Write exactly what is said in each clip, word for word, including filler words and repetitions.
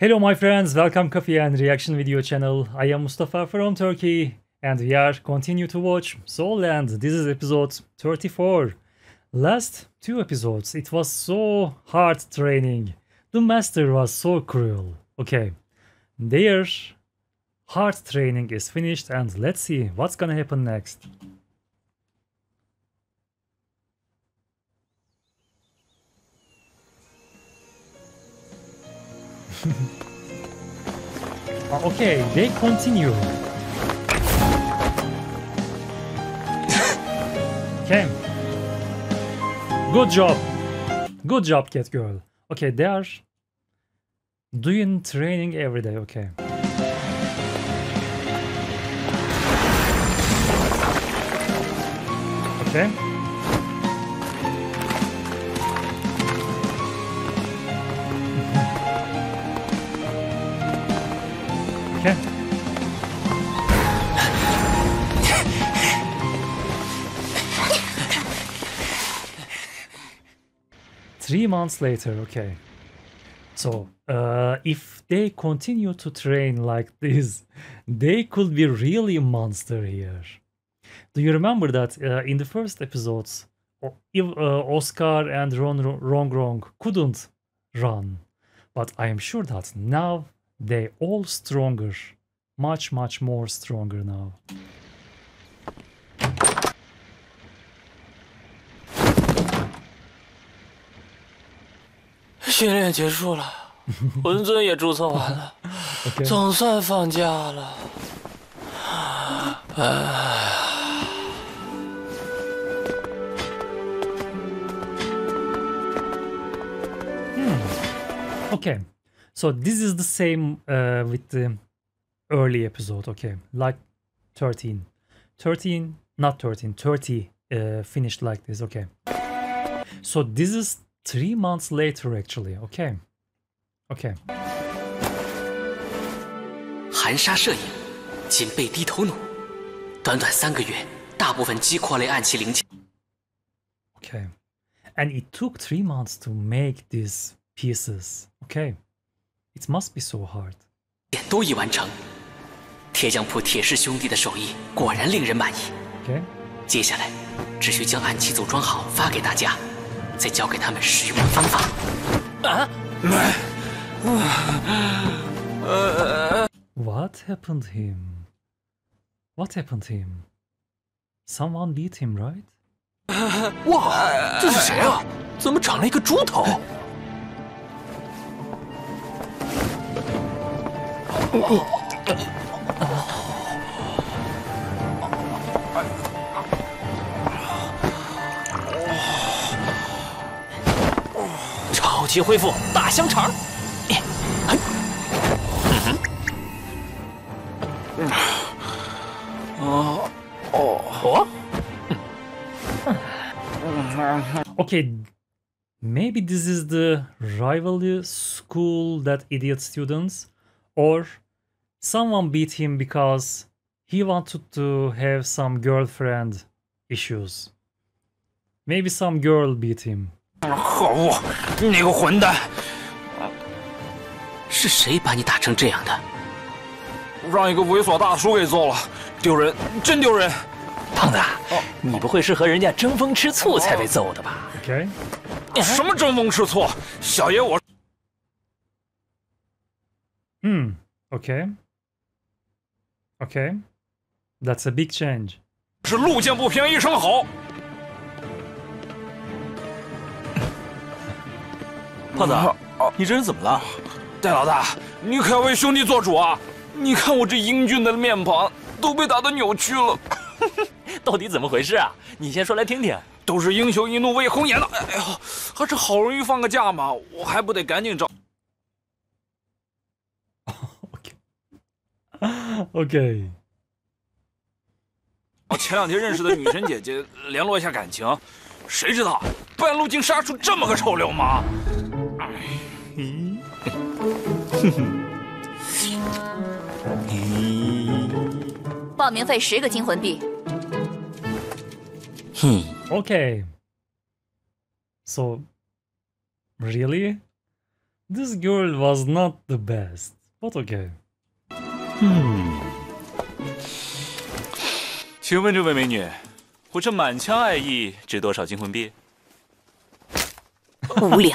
Hello my friends, welcome Coffee and Reaction video channel. I am Mustafa from Turkey and we are continue to watch Soul Land. This is episode thirty-four. Last two episodes, it was so hard training. The master was so cruel. Okay, their hard training is finished and let's see what's gonna happen next. Okay, they continue. Okay. Good job. Good job, cat girl. Okay, they are doing training every day. Okay. Okay. Okay. Three months later, okay. So, uh, if they continue to train like this, they could be really monster here. Do you remember that uh, in the first episodes, if, uh, Oscar and Ron Rong Rong couldn't run, but I am sure that now they all stronger, much much more stronger now. 训练结束了，魂尊也注册完了， Okay. 总算放假了。唉。 Okay, so this is the same uh, with the early episode. Okay, like thirteen, thirteen, not thirteen, thirty uh, finished like this. Okay, so this is three months later actually. Okay, okay. 含沙射影，仅被低头弩，短短三个月，大部分击扩类暗器零件。 Okay, and it took three months to make these pieces. Okay, it must be so hard. 都已完成，铁匠铺铁氏兄弟的手艺果然令人满意。 Okay. 接下来只需将暗器组装好发给大家，再教给他们使用的方法。啊！ What happened to him? What happened to him? Someone beat him, right? 哇，这是谁啊？怎么长了一个猪头？ 超级恢复大香肠。哦哦。 Okay, maybe this is the rival school that idiot students, or someone beat him because he wanted to have some girlfriend issues. Maybe some girl beat him. 可恶，那个混蛋！ 是谁把你打成这样的？ 让一个猥琐大叔给揍了，丢人，真丢人！ 胖子，你不会是和人家争风吃醋才被揍的吧 Okay. 什么争风吃醋？小爷我…… Hmm. Okay. Okay. That's a big change. 是路见不平一声吼。 胖子，你这人怎么了？ 戴老大，你可要为兄弟做主啊！你看我这英俊的面庞都被打得扭曲了。 到底怎么回事啊？你先说来听听。 都是英雄一怒为红颜的。哎呦，还是好容易放个假嘛，我还不得赶紧找。 Okay. Okay. 我前两天认识的女神姐姐联络一下感情，谁知道半路竟杀出这么个臭流氓。 报名费十个金魂币。 Okay. So, really? This girl was not the best, but okay. 嗯，请问这位美女，我这满腔爱意值多少金魂币？ 无聊。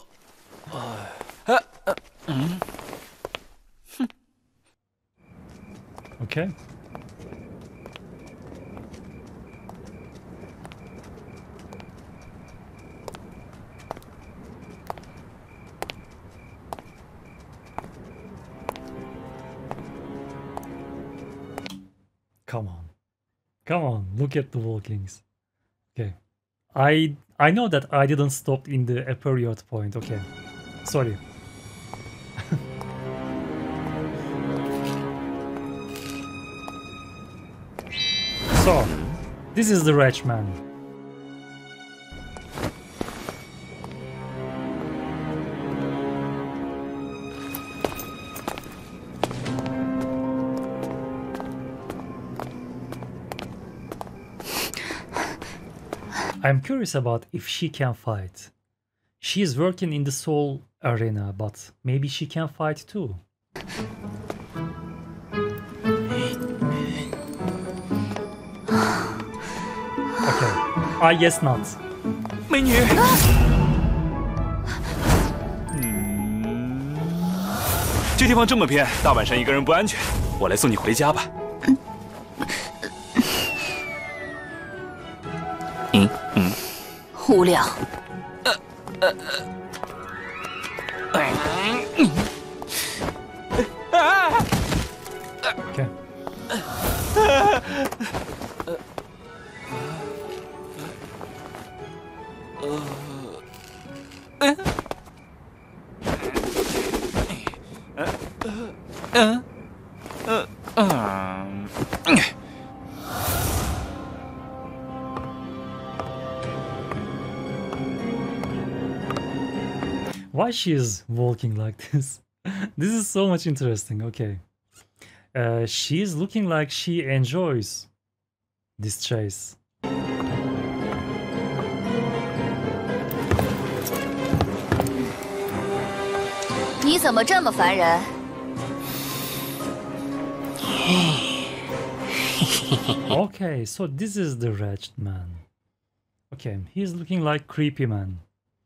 嗯， Okay. Come on. Come on, look at the walkings. Okay. I I know that I didn't stop in the period point. Okay. Sorry. So, this is the wretch man. I'm curious about if she can fight. She is working in the soul arena, but maybe she can fight too. Okay, I guess not. 美女。嗯，这地方这么偏，大晚上一个人不安全，我来送你回家吧。嗯嗯， 无聊。 呃呃呃。啊 Okay. Why she is walking like this? This is so much interesting. Okay. Uh, she is looking like she enjoys this chase. 你怎么这么烦人？ Okay, so this is the wretched man. Okay, he's looking like creepy man.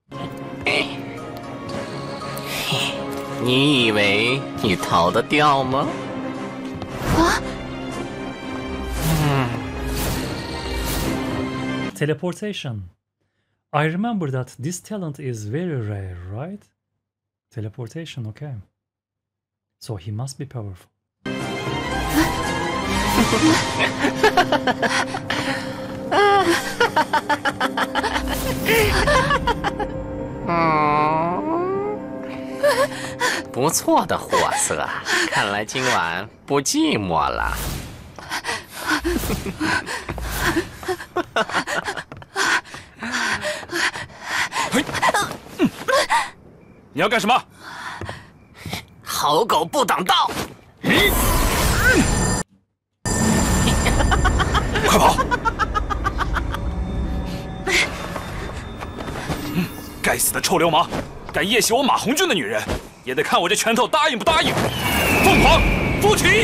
你以为你逃得掉吗？ 啊！ Teleportation. I remember that this talent is very rare, right? Teleportation, okay. So he must be powerful. 不错的货色，看来今晚不寂寞了。 你要干什么？ 好狗不挡道！ 快跑！该死的臭流氓，敢夜袭我马红俊的女人，也得看我这拳头答应不答应。凤凰夫骑。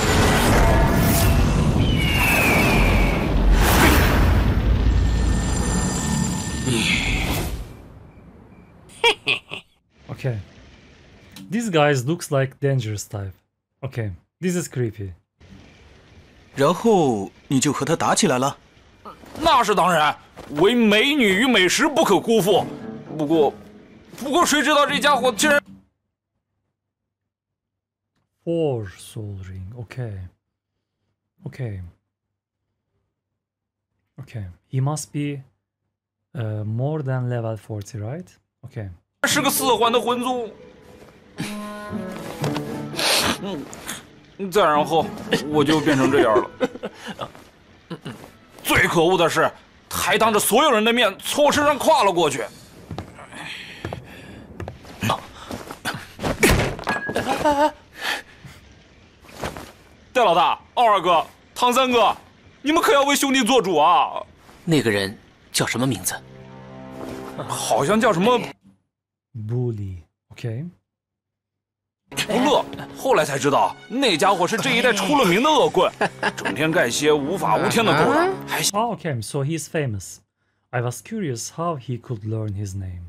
Okay. This guy looks like dangerous type. Okay, this is creepy. 然后你就和他打起来了？ 那是当然，唯美女与美食不可辜负。不过，不过谁知道这家伙竟然 Four soul ring. Okay. Okay. Okay. He must be uh, more than level forty, right? Okay. 是个四环的魂宗。嗯，再然后我就变成这样了。最可恶的是，他还当着所有人的面从我身上跨了过去。戴老大、奥二哥、唐三哥，你们可要为兄弟做主啊！ 那个人叫什么名字？ 好像叫什么 Bully. Okay. 不乐，后来才知道那家伙是这一代出了名的恶棍，整天干些无法无天的勾当，还 Oh, okay, so he's famous. I was curious how he could learn his name.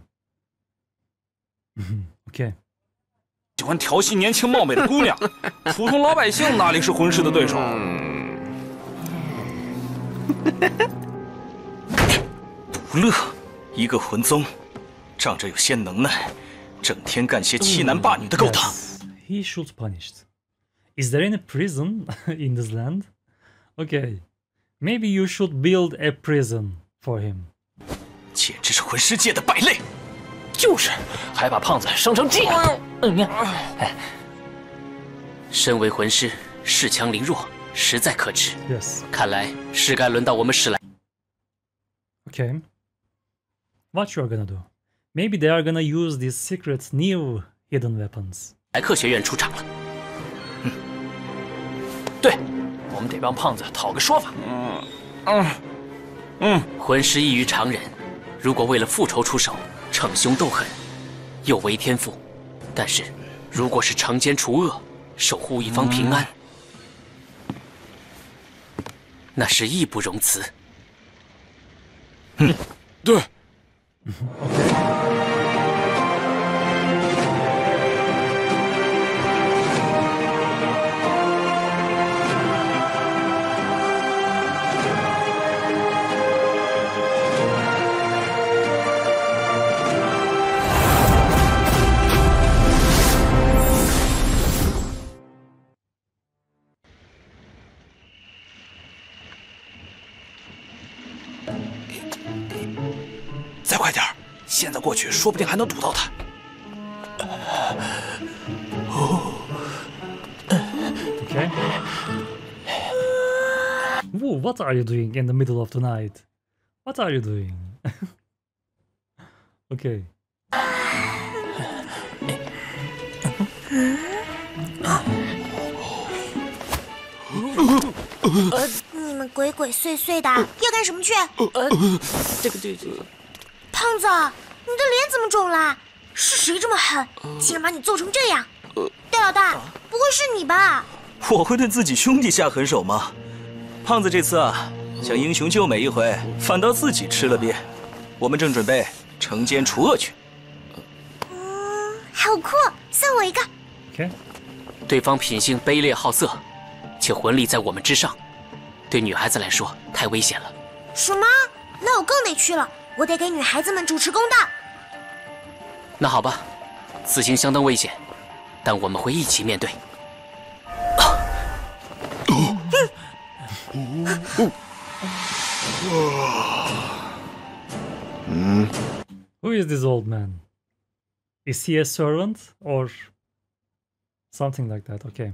Okay. 喜欢调戏年轻貌美的姑娘，普通老百姓哪里是浑氏的对手？ 不乐，一个魂宗，仗着有些能耐，整天干些欺男霸女的勾当。 Yes, he should punished. Is there any prison in this land? Okay. Maybe you should build a prison for him. 简直是魂师界的败类。 就是，还把胖子生成这样。嗯呀，身为魂师，恃强凌弱，实在可耻。 Yes. 看来是该轮到我们史莱。 Okay. What you're gonna do? Maybe they are gonna use these secret new hidden weapons. 莱克学院出场了。 嗯， 对，我们得帮胖子讨个说法。 嗯嗯嗯， 魂师异于常人，如果为了复仇出手。 逞凶斗狠，有违天赋；但是，如果是惩奸除恶，守护一方平安，嗯、那是义不容辞。 嗯，对。再快点儿，现在过去说不定还能堵到他。 Okay. Whoa, what are you doing in the middle of the night? What are you doing? Okay. 你们鬼鬼祟祟的，要干什么去？ 呃，这个这这， 胖子，你的脸怎么肿了？是谁这么狠，竟然把你揍成这样？戴老大，不会是你吧？ 我会对自己兄弟下狠手吗？胖子这次啊，想英雄救美一回，反倒自己吃了瘪。我们正准备惩奸除恶去。 嗯，好酷，算我一个。 Okay. 对方品性卑劣好色，且魂力在我们之上，对女孩子来说太危险了。 什么？那我更得去了，我得给女孩子们主持公道。 那好吧，此行相当危险，但我们会一起面对。 Who is this old man? Is he a servant or something like that? Okay.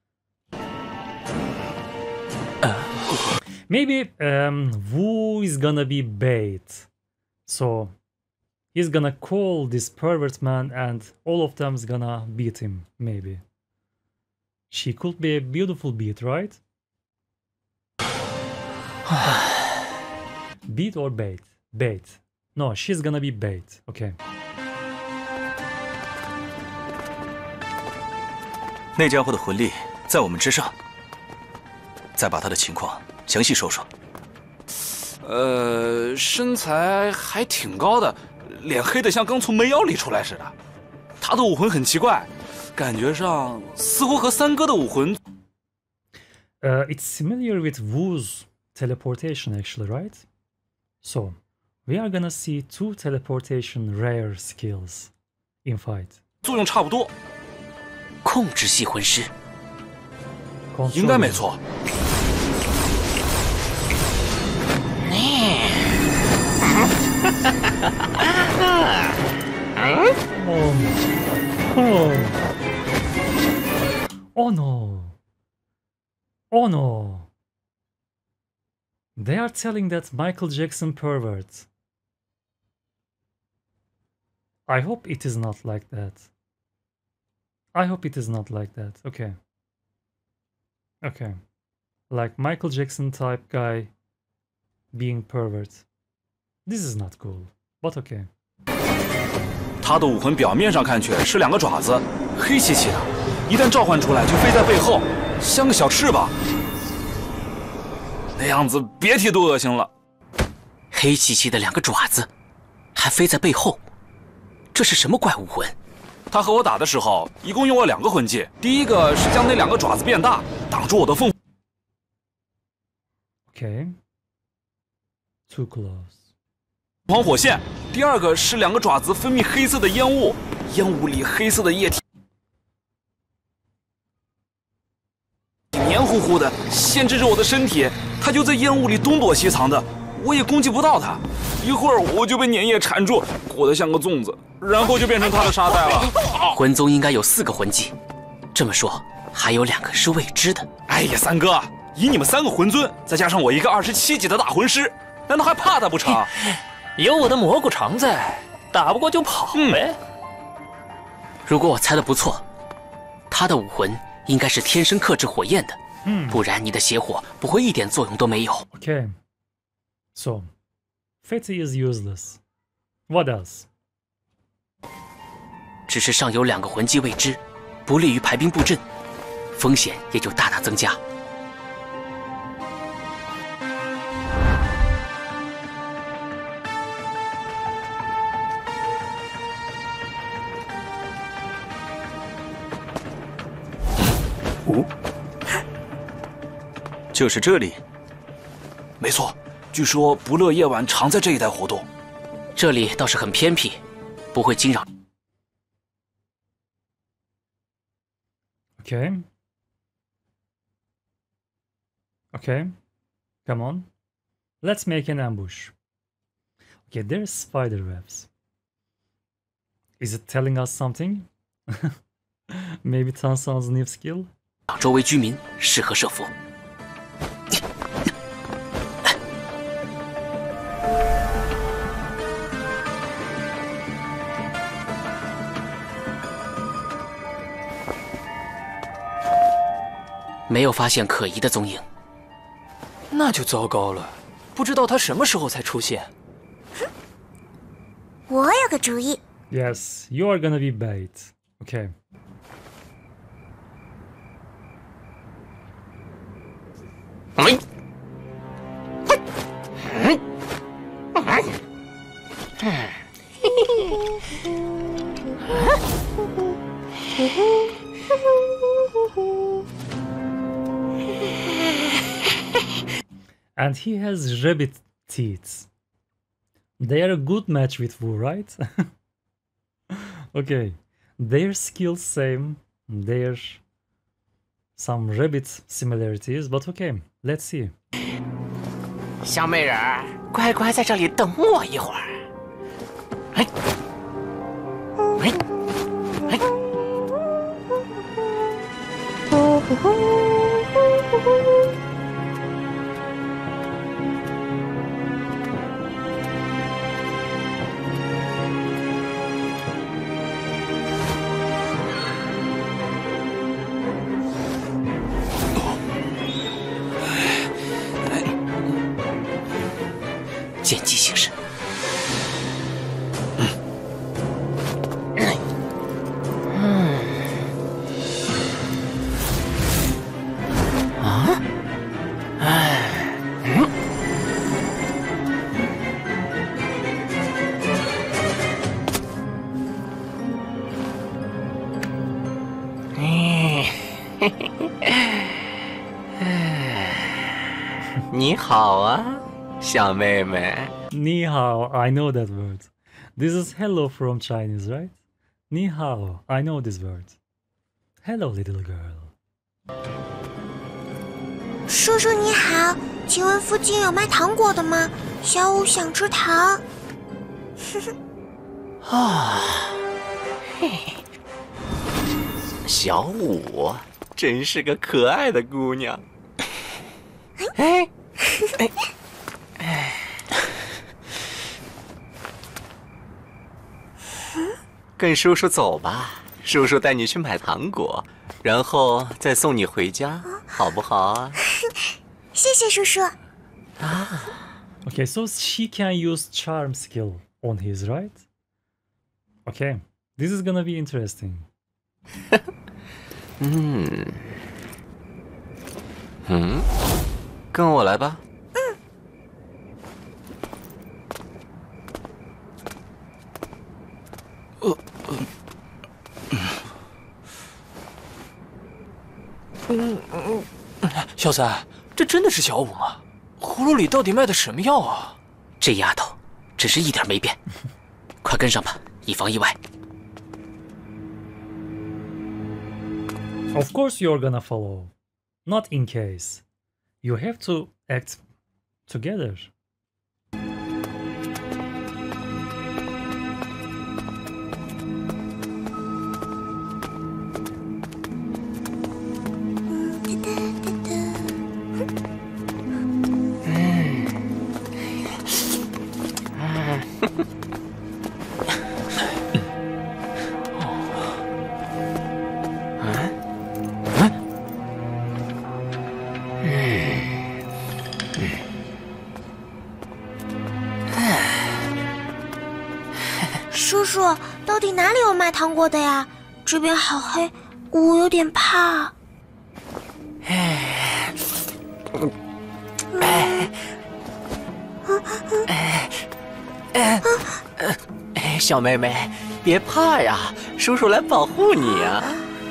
Maybe um, Wu is gonna be bait. So he's gonna call this pervert man and all of them is gonna beat him, maybe. She could be a beautiful beat, right? Beat or bait? Bait. No, she's gonna be bait. Okay. 那家伙的魂力在我们之上，再把他的情况详细说说。 呃，身材还挺高的，脸黑的像刚从煤窑里出来似的。他的武魂很奇怪，感觉上似乎和三哥的武魂。 Uh, it's similar with Wu's teleportation, actually, right? So we are gonna see two teleportation rare skills in fight. 作用差不多， 控制系魂师， 应该没错。 Oh. Oh no. Oh no. They are telling that Michael Jackson pervert. I hope it is not like that. I hope it is not like that. Okay. Okay. Like Michael Jackson type guy being pervert. This is not cool, but okay. 他的武魂表面上看去是两个爪子，黑漆漆的，一旦召唤出来就飞在背后，像个小翅膀，那样子别提多恶心了。 黑漆漆的两个爪子，还飞在背后，这是什么怪武魂？ 他和我打的时候，一共用了两个魂技，第一个是将那两个爪子变大，挡住我的凤。 Okay. Too close. 黄火线，第二个是两个爪子分泌黑色的烟雾，烟雾里黑色的液体黏糊糊的，限制着我的身体。它就在烟雾里东躲西藏的，我也攻击不到它。一会儿我就被粘液缠住，裹得像个粽子，然后就变成它的沙袋了。 魂宗应该有四个魂技，这么说还有两个是未知的。 哎呀，三哥，以你们三个魂尊，再加上我一个二十七级的大魂师，难道还怕他不成？ 有我的蘑菇肠在，打不过就跑呗。嗯、 如果我猜的不错，他的武魂应该是天生克制火焰的，嗯，不然你的邪火不会一点作用都没有。 Okay, so Fate is useless. What else? 只是尚有两个魂技未知，不利于排兵布阵，风险也就大大增加。 哦，就是这里。 没错，据说不乐夜晚常在这一带活动。 这里倒是很偏僻，不会惊扰。 Okay. Okay. Come on. Let's make an ambush. Okay, there's spider webs. Is it telling us something? Maybe Tansan's new skill? 周围居民适合设伏。没有发现可疑的踪影， 那就糟糕了。不知道他什么时候才出现。 我有个主意。 Yes, you are gonna be bait. Okay. 哎， And he has rabbit teeth. They are a good match with Wu, right? Okay. Their skills same. There's some rabbit similarities, but okay. Let's see. 小美人儿，乖乖在这里等我一会儿。哎，哎，哎。 见机行事。 嗯。啊？哎。嗯。嗯。嘿嘿嘿。你好啊。 小妹妹， 你好 I know that word. This is hello from Chinese, right? 你好 I know this word. Hello, little girl. 叔叔你好，请问附近有卖糖果的吗？小五想吃糖。 啊，嘿，小五真是个可爱的姑娘。哎，哎。 哎，跟叔叔走吧，叔叔带你去买糖果，然后再送你回家，好不好啊？ 谢谢叔叔。 啊 Okay, so she can use charm skill on his, right? Okay, this is gonna be interesting. 嗯嗯，跟我来吧。 呃嗯嗯，小三，这真的是小五吗？葫芦里到底卖的什么药啊？ 这丫头真是一点没变，快跟上吧，以防意外。 Of course you're gonna follow. Not in case. You have to act together. Huh? 叔叔，到底哪里有卖糖果的呀？这边好黑，我有点怕。 哎，哎，小妹妹，别怕呀，叔叔来保护你呀。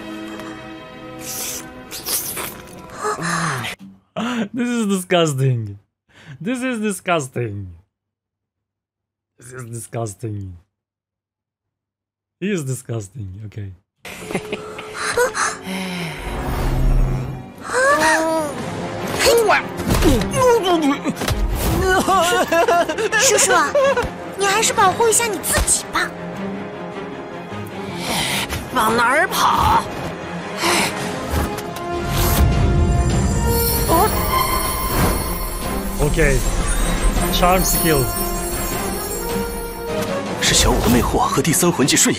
This is disgusting. This is disgusting. This is disgusting. He is disgusting. Okay. 叔叔，你还是保护一下你自己吧。 往哪儿跑？ Okay. Charm skill. 是小五的魅惑和第三魂技瞬移。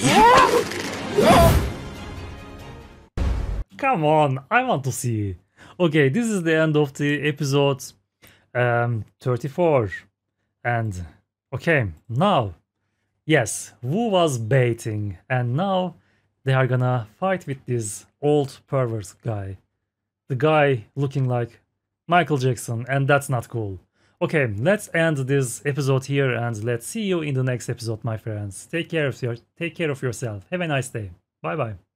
Come on, I want to see. Okay, this is the end of the episode um, thirty-four. And okay, now, yes, Wu was baiting, and now they are gonna fight with this old pervert guy. The guy looking like Michael Jackson, and that's not cool. Okay, let's end this episode here, and let's see you in the next episode, my friends. Take care of your, take care of yourself. Have a nice day. Bye bye.